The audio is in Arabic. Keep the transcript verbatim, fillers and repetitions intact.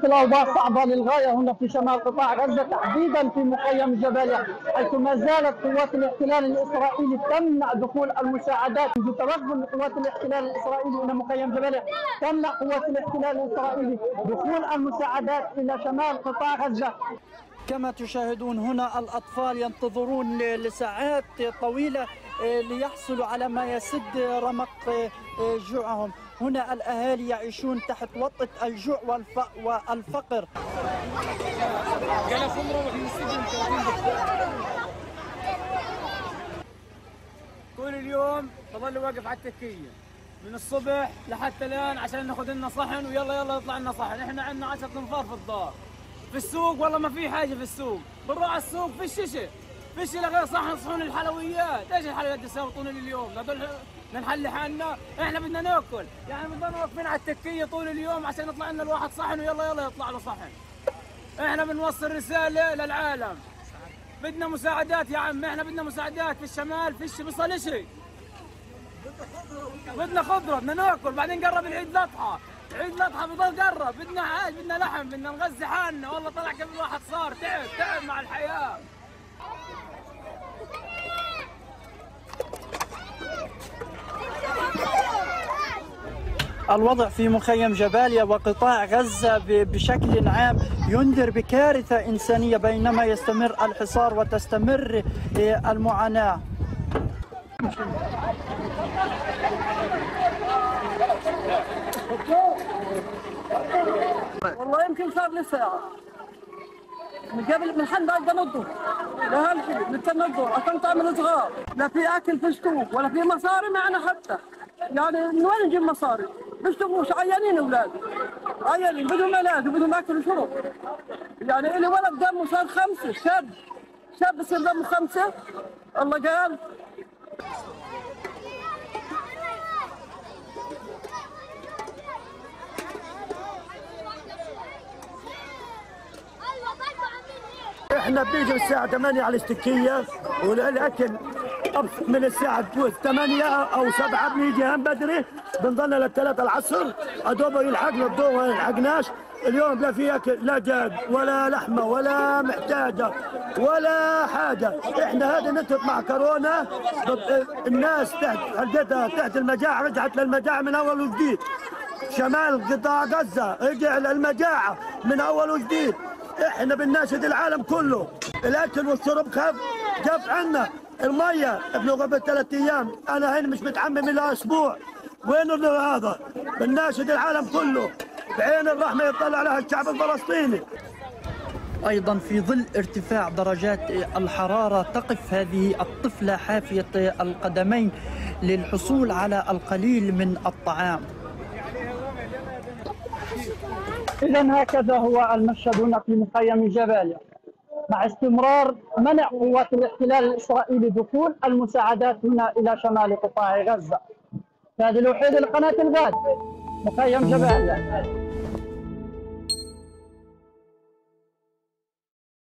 الأوضاع صعبة للغاية هنا في شمال قطاع غزة، تحديدا في مخيم جباليا، حيث ما زالت قوات الاحتلال الإسرائيلي تمنع دخول المساعدات. منذ توغل قوات الاحتلال الإسرائيلي إلى مخيم جباليا، تمنع قوات الاحتلال الإسرائيلي دخول المساعدات إلى شمال قطاع غزة. كما تشاهدون هنا الأطفال ينتظرون لساعات طويلة ليحصلوا على ما يسد رمق جوعهم. هنا الأهالي يعيشون تحت وطأة الجوع والفقر. طول اليوم بظل واقف على التكية من الصبح لحتى الآن عشان ناخذ لنا صحن، ويلا يلا يطلع لنا صحن. احنا عندنا عشرة انفار في الدار. في السوق والله ما في حاجة في السوق، بنروح على السوق في الشيشة في الشيء غير صحن صحون الحلويات. ايش الحلويات اللي تساوي طول اليوم؟ هذول نحل حالنا، احنا بدنا ناكل، يعني بنضل واقفين على التكية طول اليوم عشان يطلع لنا الواحد صحن ويلا يلا يطلع له صحن. احنا بنوصل رسالة للعالم، بدنا مساعدات يا عم، احنا بدنا مساعدات في الشمال، فيش بيصل شيء. بدنا خضرة، بدنا ناكل، بعدين قرب العيد الأضحى، عيد الأضحى بضل قرب، بدنا عاش، بدنا لحم، بدنا نغذي حالنا. والله طلع كيف الواحد صار تعب تعب مع الحياة. الوضع في مخيم جباليا وقطاع غزة بشكل عام ينذر بكارثة إنسانية بينما يستمر الحصار وتستمر المعاناة. والله يمكن صار لي ساعة من قبل، من حد قاعد انضف لهالشيء نتنضف عشان تعمل صغار، لا في اكل في السوق ولا في مصاري معنا حتى. يعني من وين نجيب مصاري؟ بيشتغلوش عيانين اولادي، عيانين بدهم علاج وبدهم اكل وشرب. يعني الي ولد دمه صار خمسه، شاب شاب يصير دمه خمسه. الله قال احنا بنيجي الساعة ثمانية على الاشتكية، والاكل ابسط من الساعة ثمانية او سبعة بنيجي هم بدري، بنضلنا للثلاثة العصر، ادوبه يلحقنا الضوء ما يلحقناش. اليوم لا في اكل، لا دجاج ولا لحمة ولا محتاجة ولا حاجة. احنا هذا نترك مع كورونا، الناس تحت حلقتها تحت المجاعة، رجعت للمجاعة من اول وجديد. شمال قطاع غزة رجع للمجاعة من اول وجديد. احنا بنناشد العالم كله، الاكل والشرب خف جف عنا، الميه بنقعد بالثلاث ايام، انا هنا مش متحمل الا اسبوع. وين هذا؟ بنناشد العالم كله بعين الرحمه يطلع عليها الشعب الفلسطيني. أيضا في ظل ارتفاع درجات الحرارة تقف هذه الطفلة حافية القدمين للحصول على القليل من الطعام. إذا هكذا هو المشهد هنا في مخيم جباليا، مع استمرار منع قوات الاحتلال الإسرائيلي دخول المساعدات هنا إلى شمال قطاع غزة. هذه الوحيدة لقناة الغد، مخيم جباليا.